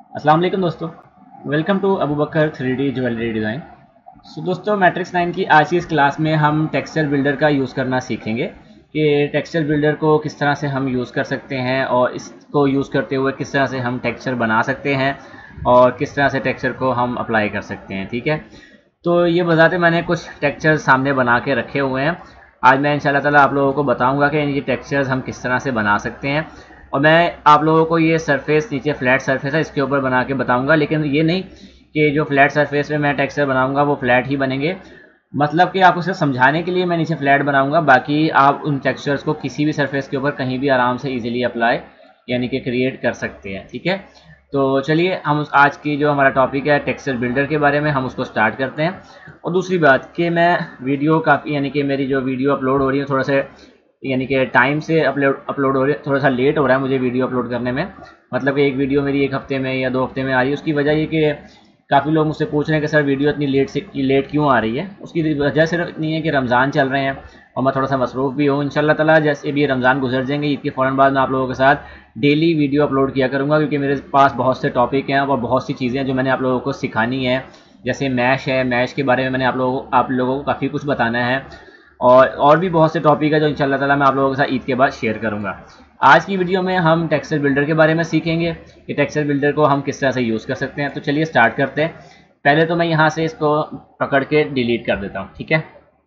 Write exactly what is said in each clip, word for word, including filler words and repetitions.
अस्सलाम वालेकुम दोस्तों, welcome to Abu Bakar three D jewellery design. So दोस्तों, मैट्रिक्स नाइन की आज की इस क्लास में हम टेक्सचर बिल्डर का यूज़ करना सीखेंगे कि टेक्सचर बिल्डर को किस तरह से हम यूज़ कर सकते हैं और इसको यूज़ करते हुए किस तरह से हम टेक्सचर बना सकते हैं और किस तरह से टेक्सचर को हम अप्लाई कर सकते हैं। ठीक है, तो ये बताते मैंने कुछ टेक्सचर सामने बना के रखे हुए हैं। आज मैं इंशाल्लाह ताला आप लोगों को बताऊंगा कि ये टेक्सचर्स हम किस तरह से बना सकते हैं और मैं आप लोगों को ये सरफेस नीचे फ्लैट सरफेस है इसके ऊपर बना के बताऊंगा, लेकिन ये नहीं कि जो फ्लैट सरफेस पे मैं टेक्सचर बनाऊंगा वो फ्लैट ही बनेंगे। मतलब कि आपको उसे समझाने के लिए मैं नीचे फ्लैट बनाऊंगा, बाकी आप उन टेक्सचर्स को किसी भी सरफेस के ऊपर कहीं भी आराम से ईजिली अप्लाई यानी कि क्रिएट कर सकते हैं। ठीक है, तो चलिए हम उस आज की जो हमारा टॉपिक है टेक्सचर बिल्डर के बारे में हम उसको स्टार्ट करते हैं। और दूसरी बात कि मैं वीडियो काफ़ी यानी कि मेरी जो वीडियो अपलोड हो रही है थोड़ा सा यानी कि टाइम से अपलोड अपलोड हो रही है, थोड़ा सा लेट हो रहा है मुझे वीडियो अपलोड करने में। मतलब कि एक वीडियो मेरी एक हफ्ते में या दो हफ्ते में आ रही है। उसकी वजह ये कि काफ़ी लोग मुझसे पूछ रहे हैं कि सर वीडियो इतनी लेट से लेट क्यों आ रही है। उसकी वजह सिर्फ इतनी है कि रमज़ान चल रहे हैं और मैं थोड़ा सा मसरूफ़ भी हूँ। इंशाल्लाह ताला जैसे भी रमज़ान गुजर जाएंगे ईद के फ़ौरन बाद मैं आप लोगों के साथ डेली वीडियो अपलोड किया करूँगा, क्योंकि मेरे पास बहुत से टॉपिक हैं और बहुत सी चीज़ें हैं जो मैंने आप लोगों को सिखानी है। जैसे मैश है, मैश के बारे में मैंने आप लोगों को आप लोगों को काफ़ी कुछ बताना है और और भी बहुत से टॉपिक है जो इंशाल्लाह ताला मैं आप लोगों के साथ ईद के बाद शेयर करूँगा। आज की वीडियो में हम टेक्सचर बिल्डर के बारे में सीखेंगे कि टेक्सचर बिल्डर को हम किस तरह से यूज़ कर सकते हैं। तो चलिए स्टार्ट करते हैं। पहले तो मैं यहाँ से इसको पकड़ के डिलीट कर देता हूँ। ठीक है,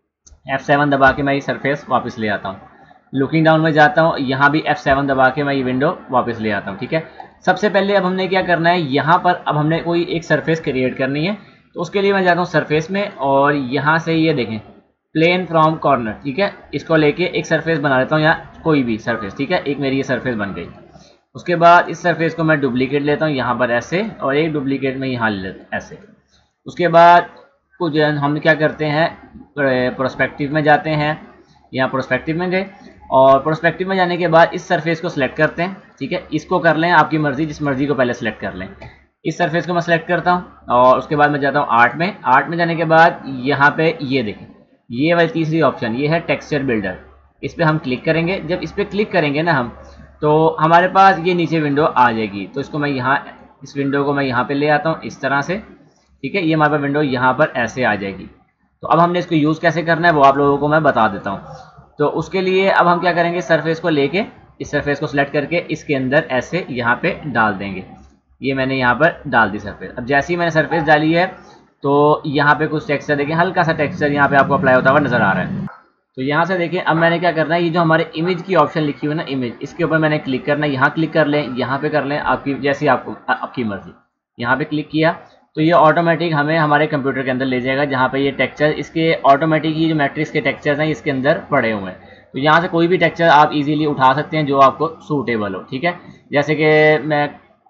एफ सेवन दबा के मैं ये सरफेस वापस ले आता हूँ। लुकिंग डाउन में जाता हूँ, यहाँ भी एफ सेवन दबा के मैं ये विंडो वापस ले आता हूँ। ठीक है, सबसे पहले अब हमने क्या करना है, यहाँ पर अब हमने कोई एक सरफेस क्रिएट करनी है। तो उसके लिए मैं जाता हूँ सरफेस में और यहाँ से ये देखें प्लेन फ्रॉम कॉर्नर। ठीक है, इसको लेके एक सरफेस बना लेता हूँ, यहाँ कोई भी सरफेस। ठीक है, एक मेरी ये सरफेस बन गई। उसके बाद इस सरफेस को मैं डुप्लीकेट लेता हूँ यहाँ पर ऐसे, और एक डुप्लीकेट में यहाँ ले लेता ऐसे। उसके बाद कुछ हम क्या करते हैं, प्रोस्पेक्टिव में जाते हैं। यहाँ प्रोस्पेक्टिव में गए और प्रोस्पेक्टिव में जाने के बाद इस सरफेस को सिलेक्ट करते हैं। ठीक है, इसको कर लें आपकी मर्जी, जिस मर्जी को पहले सेलेक्ट कर लें। इस सरफेस को मैं सेलेक्ट करता हूँ और उसके बाद मैं जाता हूँ आर्ट में। आर्ट में जाने के बाद यहाँ पे ये देखें, ये वाली तीसरी ऑप्शन ये है टेक्सचर बिल्डर। इस पर हम क्लिक करेंगे। जब इस पर क्लिक करेंगे ना हम, तो हमारे पास ये नीचे विंडो आ जाएगी। तो इसको मैं यहाँ इस विंडो को मैं यहाँ पे ले आता हूँ इस तरह से। ठीक है, ये हमारे पास विंडो यहाँ पर ऐसे आ जाएगी। तो अब हमने इसको यूज़ कैसे करना है वो आप लोगों को मैं बता देता हूँ। तो उसके लिए अब हम क्या करेंगे, सरफेस को लेके इस सरफेस को सिलेक्ट करके इसके अंदर ऐसे यहाँ पे डाल देंगे। ये मैंने यहाँ पर डाल दी सरफेस। अब जैसे ही मैंने सरफेस डाली है तो यहाँ पे कुछ टेक्सचर देखें, हल्का सा टेक्सचर यहाँ पे आपको अप्लाई होता हुआ नजर आ रहा है। तो यहाँ से देखिए अब मैंने क्या करना है, ये जो हमारे इमेज की ऑप्शन लिखी हुई है ना इमेज, इसके ऊपर मैंने क्लिक करना है। यहाँ क्लिक कर लें, यहाँ पे कर लें, आपकी जैसी आपको आपकी मर्जी। यहाँ पे क्लिक किया तो ये ऑटोमेटिक हमें हमारे कंप्यूटर के अंदर ले जाएगा, जहाँ पे ये टेक्सचर इसके ऑटोमेटिक ही जो मैट्रिक्स के टेक्सचर्स हैं इसके अंदर पड़े हुए हैं। तो यहाँ से कोई भी टेक्सचर आप इजीली उठा सकते हैं जो आपको सूटेबल हो। ठीक है, जैसे कि मैं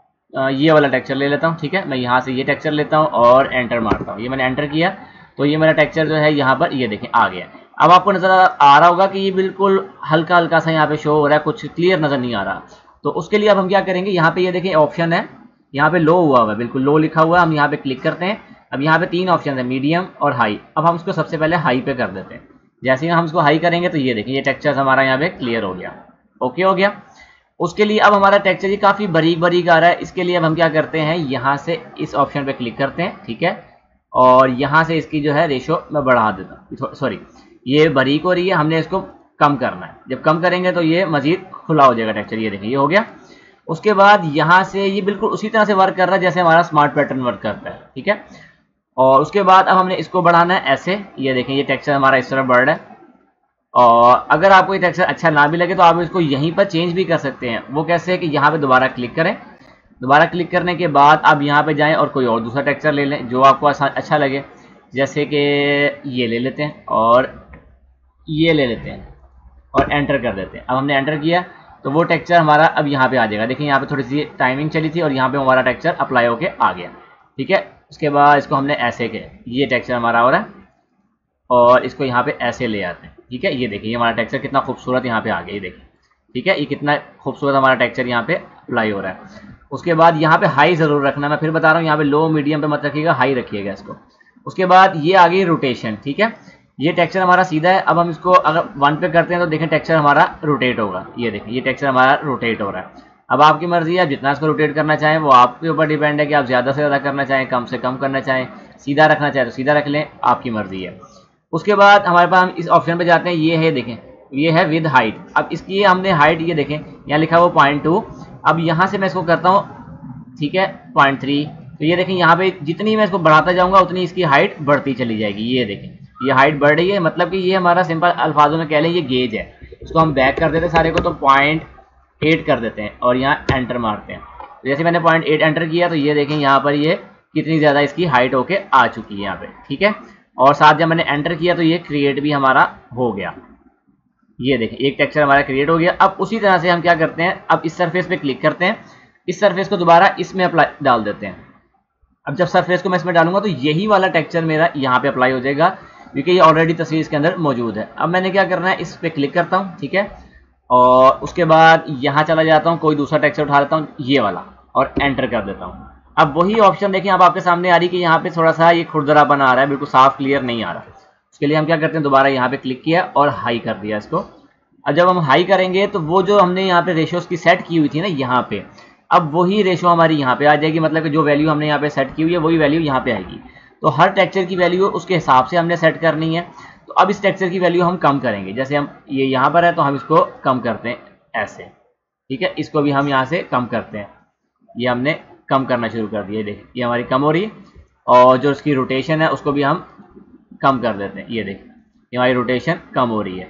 ये वाला टेक्सचर ले लेता हूँ। ठीक है, मैं यहाँ से ये टेक्सचर लेता हूँ और एंटर मारता हूँ। ये मैंने एंटर किया तो ये मेरा टेक्सचर जो है यहाँ पर ये देखें आ गया। अब आपको नजर आ रहा होगा कि ये बिल्कुल हल्का हल्का सा यहाँ पे शो हो रहा है, कुछ क्लियर नजर नहीं आ रहा। तो उसके लिए अब हम क्या करेंगे, यहाँ पे ये देखें ऑप्शन है, यहाँ पे लो हुआ हुआ है, बिल्कुल लो लिखा हुआ है। हम यहाँ पे क्लिक करते हैं। अब यहाँ पे तीन ऑप्शन है, मीडियम और हाई। अब हम इसको सबसे पहले हाई पे कर देते हैं। जैसे ही हम इसको हाई करेंगे तो ये देखिए ये टेक्सचर हमारा यहाँ पे क्लियर हो गया, ओके हो गया। उसके लिए अब हमारा टेक्सचर ये काफ़ी बारीक बारीक आ रहा है। इसके लिए अब हम क्या करते हैं, यहाँ से इस ऑप्शन पे क्लिक करते हैं। ठीक है, और यहाँ से इसकी जो है रेशो मैं बढ़ा देता हूँ। सॉरी, ये बारीक हो रही है, हमने इसको कम करना है। जब कम करेंगे तो ये मजीद खुला हो जाएगा टेक्सचर। ये देखिए ये हो गया। उसके बाद यहाँ से ये बिल्कुल उसी तरह से वर्क कर रहा है जैसे हमारा स्मार्ट पैटर्न वर्क करता है। ठीक है, और उसके बाद अब हमने इसको बढ़ाना है ऐसे। ये देखें ये टेक्सचर हमारा इस तरह बढ़ रहा है। और अगर आपको ये टेक्सचर अच्छा ना भी लगे तो आप इसको यहीं पर चेंज भी कर सकते हैं। वो कैसे है कि यहाँ पे दोबारा क्लिक करें। दोबारा क्लिक करने के बाद आप यहाँ पे जाएं और कोई और दूसरा टेक्सचर ले लें जो आपको अच्छा लगे। जैसे कि ये ले लेते हैं और ये ले लेते हैं और एंटर कर देते हैं। अब हमने एंटर किया तो वो टेक्सचर हमारा अब यहाँ पे आ जाएगा। देखिए यहाँ पे थोड़ी सी टाइमिंग चली थी और यहाँ पे हमारा टेक्सचर अप्लाई होके आ गया। ठीक है, उसके बाद इसको हमने ऐसे किया, ये टेक्सचर हमारा हो रहा है और इसको यहाँ पे ऐसे ले आते हैं। ठीक है, ये देखिए ये हमारा टेक्सचर कितना खूबसूरत यहाँ पे आ गया, ये देखिए। ठीक है, ये कितना खूबसूरत हमारा टेक्सचर यहाँ पे अप्लाई हो रहा है। उसके बाद यहाँ पे हाई जरूर रखना, मैं फिर बता रहा हूँ, यहाँ पे लो मीडियम पे मत रखिएगा, हाई रखिएगा इसको। उसके बाद ये आ गई रोटेशन। ठीक है, ये टेक्सचर हमारा सीधा है। अब हम इसको अगर वन पे करते हैं तो देखें टेक्सचर हमारा रोटेट होगा। ये देखें ये टेक्सचर हमारा रोटेट हो रहा है। अब आपकी मर्जी है, आप जितना इसको रोटेट करना चाहें वो आपके ऊपर डिपेंड है कि आप ज़्यादा से ज़्यादा करना चाहें, कम से कम करना चाहें, सीधा रखना चाहें तो सीधा रख लें, आपकी मर्जी है। उसके बाद हमारे पास हम इस ऑप्शन पे जाते हैं, ये है देखें, ये है विद हाइट। अब इसकी हमने हाइट ये देखें यहाँ लिखा हुआ पॉइंट टू। अब यहाँ से मैं इसको करता हूँ, ठीक है, पॉइंट थ्री। तो ये देखें यहाँ पे जितनी मैं इसको बढ़ाता जाऊँगा उतनी इसकी हाइट बढ़ती चली जाएगी। ये देखें ये हाइट बढ़ रही है, मतलब कि ये हमारा सिंपल अल्फाजों में कह लें ये गेज है। इसको हम बैक कर देते हैं सारे को, तो पॉइंट एट कर देते हैं और यहाँ एंटर मारते हैं। तो जैसे मैंने पॉइंट एट एंटर किया तो ये देखें यहाँ पर ये कितनी ज़्यादा इसकी हाइट होके आ चुकी है यहाँ पे, ठीक है। और साथ जब मैंने एंटर किया तो ये क्रिएट भी हमारा हो गया। ये देखें एक टेक्सचर हमारा क्रिएट हो गया। अब उसी तरह से हम क्या करते हैं, अब इस सरफेस पे क्लिक करते हैं, इस सरफेस को दोबारा इसमें अप्लाई डाल देते हैं। अब जब सरफेस को मैं इसमें डालूंगा तो यही वाला टेक्सचर मेरा यहाँ पे अप्लाई हो जाएगा, क्योंकि ये ऑलरेडी तस्वीर इसके अंदर मौजूद है। अब मैंने क्या करना है, इस पर क्लिक करता हूँ, ठीक है, और उसके बाद यहाँ चला जाता हूँ, कोई दूसरा टेक्सचर उठा लेता हूँ ये वाला और एंटर कर देता हूँ। अब वही ऑप्शन देखिए अब आपके सामने आ रही कि यहाँ पे थोड़ा सा ये खुरदरापन आ रहा है, बिल्कुल साफ क्लियर नहीं आ रहा। उसके लिए हम क्या करते हैं, दोबारा यहाँ पे क्लिक किया और हाई कर दिया इसको। अब जब हम हाई करेंगे तो वो जो हमने यहाँ पे रेशियोज की सेट की हुई थी ना यहाँ पे, अब वही रेशियो हमारी यहाँ पे आ जाएगी, मतलब कि जो वैल्यू हमने यहाँ पे सेट की हुई है वही वैल्यू यहाँ पे आएगी। तो हर टेक्सचर की वैल्यू उसके हिसाब से हमने सेट करनी है। तो अब इस टेक्सचर की वैल्यू हम कम करेंगे, जैसे हम ये यहाँ पर है तो हम इसको कम करते हैं ऐसे, ठीक है। इसको भी हम यहाँ से कम करते हैं, ये हमने कम करना शुरू कर दिया। देखिए ये हमारी कम हो रही है, और जो इसकी रोटेशन है उसको भी हम कम कर देते हैं। ये देखिए ये हमारी रोटेशन कम हो रही है,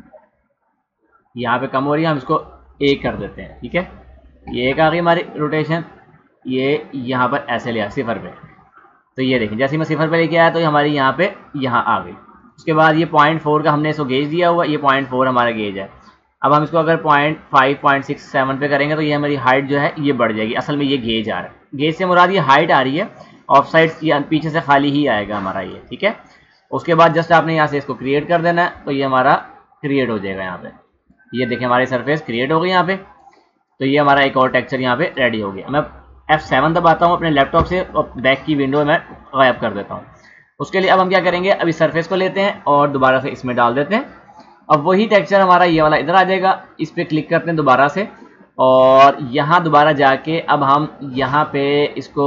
यहाँ पे कम हो रही है, हम इसको एक कर देते हैं, ठीक है। ये एक आ गई हमारी रोटेशन, ये यहाँ पर ऐसे लिया सिफर पे। तो ये देखिए जैसे मैं सिफर पे लेके आया तो ये हमारी यहाँ पे यहाँ आ गई। उसके बाद ये पॉइंट फोर का हमने इसको गेज दिया हुआ, ये पॉइंट फोर हमारा गेज है। अब हम इसको अगर point five point six seven पे करेंगे तो ये हमारी हाइट जो है ये बढ़ जाएगी। असल में ये गेज आ रहा है, गेज से मुराद ये हाइट आ रही है, ऑफ साइड या पीछे से खाली ही आएगा हमारा ये, ठीक है। उसके बाद जस्ट आपने यहाँ से इसको क्रिएट कर देना है, तो ये हमारा क्रिएट हो जाएगा यहाँ पे। ये देखिए हमारी सरफेस क्रिएट हो गई यहाँ पे। तो ये हमारा एक और टेक्सचर यहाँ पे रेडी हो गया। मैं एफ सेवन दबाता हूँ अपने लैपटॉप से और बैक की विंडो में गायब कर देता हूँ। उसके लिए अब हम क्या करेंगे, अब इस सरफेस को लेते हैं और दोबारा से इसमें डाल देते हैं। अब वही टेक्सचर हमारा ये वाला इधर आ जाएगा, इस पर क्लिक करते हैं दोबारा से, और यहाँ दोबारा जाके अब हम यहाँ पे इसको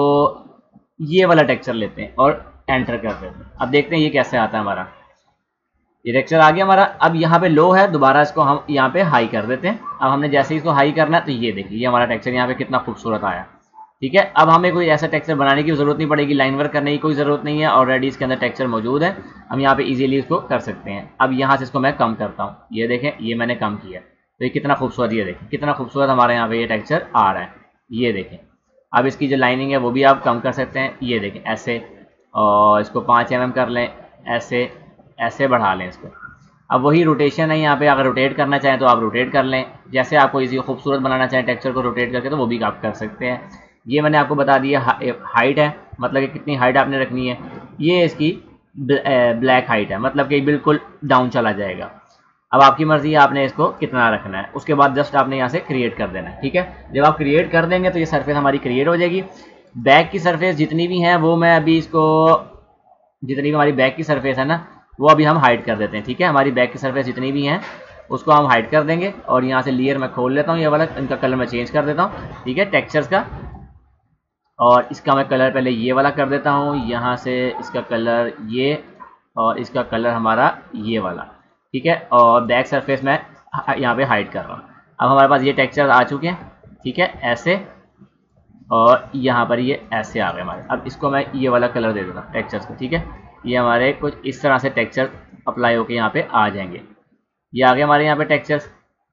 ये वाला टेक्सचर लेते हैं और एंटर कर देते हैं। अब देखते हैं ये कैसे आता है हमारा, ये टेक्सचर आ गया हमारा। अब यहाँ पे लो है, दोबारा इसको हम यहाँ पे हाई कर देते हैं। अब हमने जैसे ही इसको हाई करना है तो ये देखिए ये हमारा टेक्सचर यहाँ पे कितना खूबसूरत आया, ठीक है। अब हमें कोई ऐसा टेक्सचर बनाने की जरूरत नहीं पड़ेगी, लाइन वर्क करने की कोई ज़रूरत नहीं है, ऑलरेडी इसके अंदर टेक्सचर मौजूद है, हम यहाँ पे इजीली इसको कर सकते हैं। अब यहाँ से इसको मैं कम करता हूँ, ये देखें ये मैंने कम किया, तो ये कितना खूबसूरत, ये देखें कितना खूबसूरत हमारे यहाँ पे ये टेक्सचर आ रहा है, ये देखें। अब इसकी जो लाइनिंग है वो भी आप कम कर सकते हैं, ये देखें ऐसे, और इसको पाँच एम एम कर लें, ऐसे ऐसे बढ़ा लें इसको। अब वही रोटेशन है यहाँ पे, अगर रोटेट करना चाहें तो आप रोटेट कर लें, जैसे आपको इसी खूबसूरत बनाना चाहें टेक्सचर को रोटेट करके तो वो भी आप कर सकते हैं। ये मैंने आपको बता दिया हाइट है, मतलब कि कितनी हाइट आपने रखनी है। ये इसकी ब्लैक हाइट है, मतलब कि बिल्कुल डाउन चला जाएगा। अब आपकी मर्जी है आपने इसको कितना रखना है। उसके बाद जस्ट आपने यहाँ से क्रिएट कर देना है, ठीक है। जब आप क्रिएट कर देंगे तो ये सरफेस हमारी क्रिएट हो जाएगी। बैक की सरफेस जितनी भी हैं वो मैं अभी इसको, जितनी भी हमारी बैक की सरफेस है ना वो अभी हम हाइड कर देते हैं, ठीक है। हमारी बैक की सरफेस जितनी भी हैं उसको हम हाइड कर देंगे, और यहाँ से लेयर मैं खोल लेता हूँ, ये वाला इनका कलर मैं चेंज कर देता हूँ, ठीक है, टेक्सचर्स का। और इसका मैं कलर पहले ये वाला कर देता हूँ, यहाँ से इसका कलर ये, और इसका कलर हमारा ये वाला, ठीक है। और बैक सरफेस मैं यहाँ पे हाइड कर रहा हूँ। अब हमारे पास ये टेक्सचर आ चुके हैं, ठीक है, ऐसे, और यहाँ पर ये ऐसे आ गए हमारे। अब इसको मैं ये वाला कलर दे देता हूँ टेक्सचर्स को, ठीक है। ये हमारे कुछ इस तरह से टेक्सचर अप्लाई होके यहाँ पे आ जाएंगे। ये आ गए हमारे यहाँ पे टेक्सचर्स।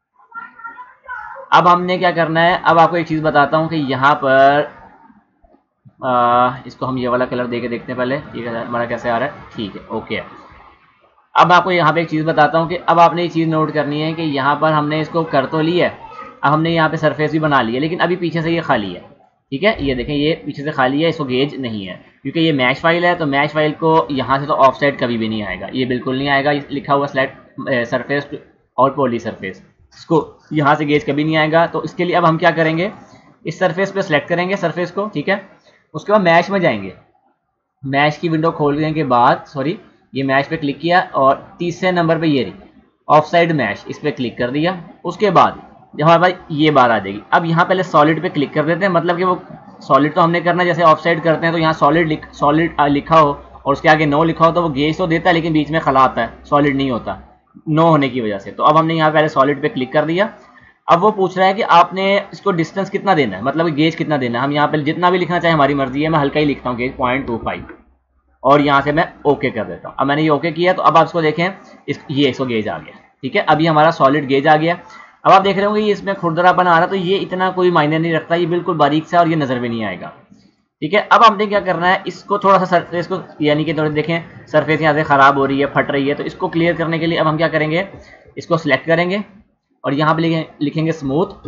अब हमने क्या करना है, अब आपको एक चीज़ बताता हूँ कि यहाँ पर आ, इसको हम ये वाला कलर दे के देखते हैं पहले ये हमारा कैसे आ रहा है, ठीक है, ओके है। अब आपको यहाँ पे एक चीज़ बताता हूँ कि अब आपने ये चीज़ नोट करनी है कि यहाँ पर हमने इसको कर तो लिया है, अब हमने यहाँ पे सरफेस भी बना ली है, लेकिन अभी पीछे से ये खाली है, ठीक है। ये देखें ये पीछे से खाली है, इसको गेज नहीं है क्योंकि ये मैश फाइल है। तो मैश फाइल को यहाँ से तो ऑफ साइड कभी भी नहीं आएगा, ये बिल्कुल नहीं आएगा। लिखा हुआ स्लैट सरफेस और पॉली सरफेस, इसको यहाँ से गेज कभी नहीं आएगा। तो इसके लिए अब हम क्या करेंगे, इस सरफेस पे सेलेक्ट करेंगे सरफेस को, ठीक है। उसके बाद मैश में जाएंगे, मैश की विंडो खोलने के बाद, सॉरी ये मैश पे क्लिक किया और तीसरे नंबर पे ये रही ऑफ साइड मैश, इस पर क्लिक कर दिया। उसके बाद जब हमारे पास ये बार आ जाएगी। अब यहाँ पहले सॉलिड पे क्लिक कर देते हैं, मतलब कि वो सॉलिड तो हमने करना है, जैसे ऑफ साइड करते हैं तो यहाँ सॉलिड लिख सॉलिड लिखा हो और उसके आगे नो लिखा हो तो वो गेज तो देता है लेकिन बीच में खला आता है, सॉलिड नहीं होता नो होने की वजह से। तो अब हमने यहाँ पहले सॉलिड पे क्लिक कर दिया। अब वो पूछ रहा है कि आपने इसको डिस्टेंस कितना देना है, मतलब गेज कितना देना है। हम यहाँ पे जितना भी लिखना चाहे हमारी मर्जी है, मैं हल्का ही लिखता हूँ गेज पॉइंट टू फाइव और यहाँ से मैं ओके कर देता हूँ। अब मैंने ये ओके किया तो अब आप इसको देखें, इस ये इसको गेज आ गया, ठीक है। अभी हमारा सॉलिड गेज आ गया। अब आप देख रहे होंगे ये इसमें खुरदरापन आ रहा, तो ये इतना कोई मायने नहीं रखता, ये बिल्कुल बारीक सा और ये नजर भी नहीं आएगा, ठीक है। अब हमने क्या करना है, इसको थोड़ा सा सरफेस को, यानी कि थोड़े देखें सरफेस यहाँ से खराब हो रही है, फट रही है, तो इसको क्लियर करने के लिए अब हम क्या करेंगे, इसको सिलेक्ट करेंगे और यहाँ पे लिखेंगे स्मूथ।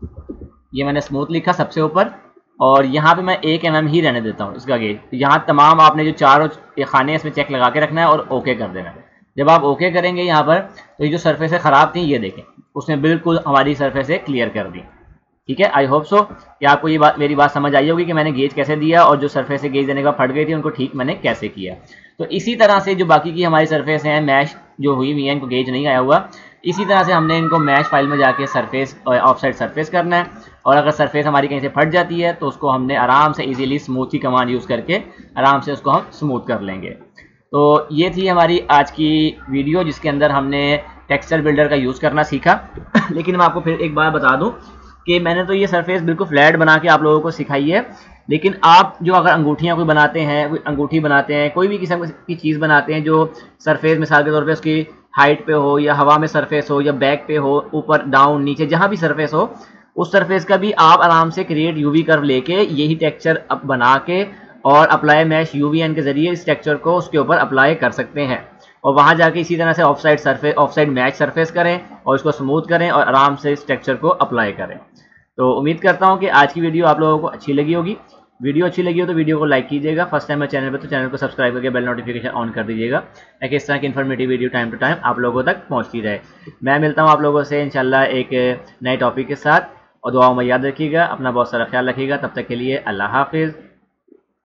ये मैंने स्मूथ लिखा सबसे ऊपर और यहाँ पे मैं एक एम एम ही रहने देता हूँ इसका गेज। यहाँ तमाम आपने जो चारों खाने हैं इसमें चेक लगा के रखना है और ओके कर देना है। जब आप ओके करेंगे यहाँ पर तो ये जो सरफेसें ख़राब थी ये देखें, उसने बिल्कुल हमारी सरफेसें क्लियर कर दी, ठीक है। आई होप सो कि आपको ये बात मेरी बात समझ आई होगी कि मैंने गेज कैसे दिया और जो सरफेस से गेज देने का फट गई थी उनको ठीक मैंने कैसे किया। तो इसी तरह से जो बाकी की हमारी सरफेस हैं मैश जो हुई हुई है, इनको गेज नहीं आया हुआ, इसी तरह से हमने इनको मैश फाइल में जाके सरफेस ऑफ साइड सरफेस करना है। और अगर सरफेस हमारी कहीं से फट जाती है तो उसको हमने आराम से इजीली स्मूथ की कमांड यूज़ करके आराम से उसको हम स्मूथ कर लेंगे। तो ये थी हमारी आज की वीडियो जिसके अंदर हमने टेक्सचर बिल्डर का यूज़ करना सीखा। लेकिन मैं आपको फिर एक बार बता दूं कि मैंने तो ये सरफेस बिल्कुल फ्लैट बना के आप लोगों को सिखाई है, लेकिन आप जो अगर अंगूठियाँ कोई बनाते हैं, कोई अंगूठी बनाते हैं, कोई भी किस्म की चीज़ बनाते हैं जो सरफेस मिसाल के तौर पे उसकी हाइट पे हो या हवा में सरफेस हो या बैक पे हो, ऊपर डाउन नीचे जहाँ भी सरफेस हो, उस सरफेस का भी आप आराम से क्रिएट यूवी कर्व लेके यही टेक्सचर अब बना के और अप्लाई मैश यूवीएन के जरिए इस टेक्सचर को उसके ऊपर अप्लाई कर सकते हैं। और वहाँ जाके इसी तरह से offset surface offset match surface करें और इसको स्मूथ करें और आराम से इस टेक्सचर को अप्लाई करें। तो उम्मीद करता हूँ कि आज की वीडियो आप लोगों को अच्छी लगी होगी। वीडियो अच्छी लगी हो तो वीडियो को लाइक कीजिएगा, फर्स्ट टाइम है चैनल पर तो चैनल को सब्सक्राइब करके बेल नोटिफिकेशन ऑन कर दीजिएगा ताकि इस तरह की informative video time to time आप लोगों तक पहुँचती रहे। मैं मिलता हूँ आप लोगों से इंशाल्लाह एक नए टॉपिक के साथ, और दुआओं में याद रखिएगा, अपना बहुत सारा ख्याल रखिएगा। तब तक के लिए अल्लाह हाफिज़।